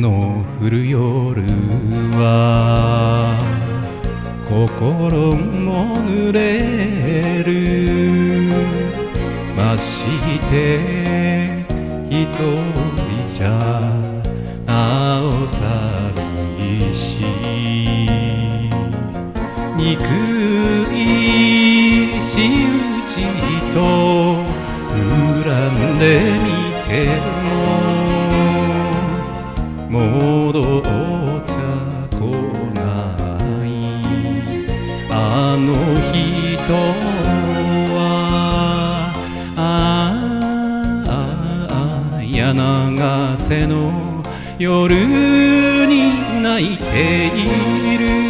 の降る夜は心も濡れる。まして一人じゃなお寂しい。憎い仕打ちと恨んでみても戻っちゃ来ない。あの人は柳瀬の夜に泣いている。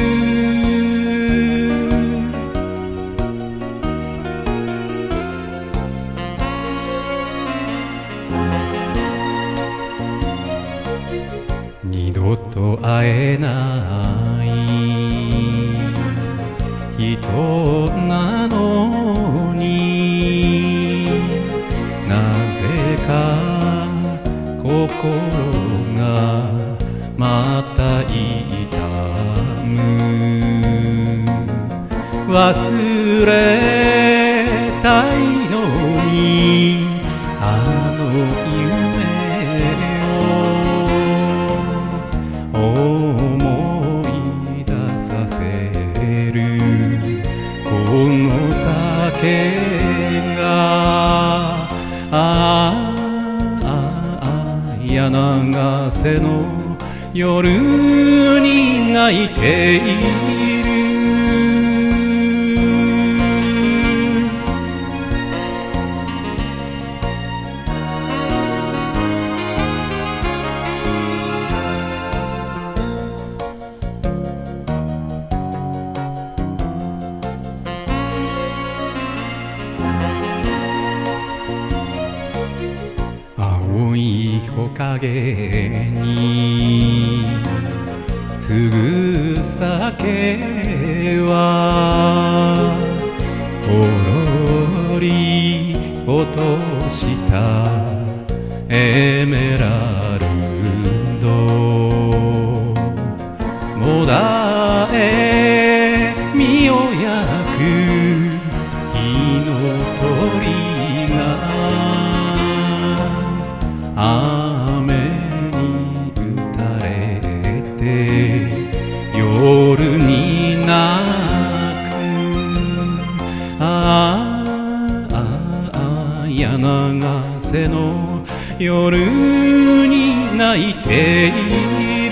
二度と会えない人なのに、なぜか心がまた痛む。忘れたいのにあの夢思い出させる。この酒が柳瀬の夜に泣いている。青い木陰に継ぐ酒はほろり落としたエメラルド。もだえ身を焼く火の鳥が雨に打たれて夜に泣く。柳瀬の夜に泣いている。